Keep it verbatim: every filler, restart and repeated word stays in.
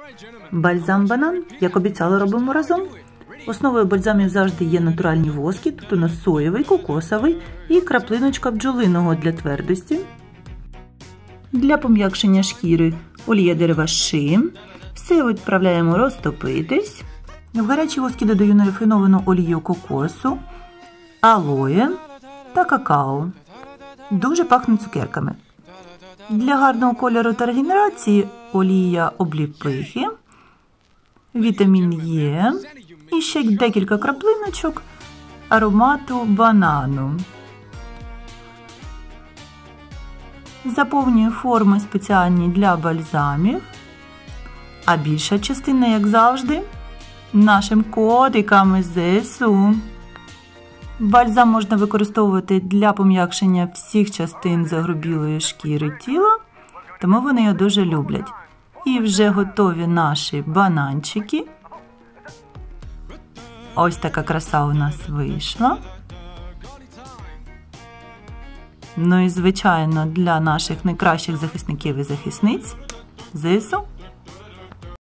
Бальзам банан, як обіцяли, робимо разом. Основою бальзамів завжди є натуральні воски. Тут у нас соєвий, кокосовий і краплиночка бджолиного для твердості. Для пом'якшення шкіри олія дерева ши. Все відправляємо розтопитись. В гарячі воски додаю нерафіновану олію кокосу, алоє та какао. Дуже пахне цукерками. Для гарного кольору та регенерації олія обліпихи, вітамін Е і ще декілька краплиночок аромату банану. Заповнюю форми спеціальні для бальзамів, а більша частина, як завжди, нашим котикам із ЗСУ. Бальзам можна використовувати для пом'якшення всіх частин загрубілої шкіри тіла, тому вони його дуже люблять. І вже готові наші бананчики. Ось така краса у нас вийшла. Ну і, звичайно, для наших найкращих захисників і захисниць ЗСУ.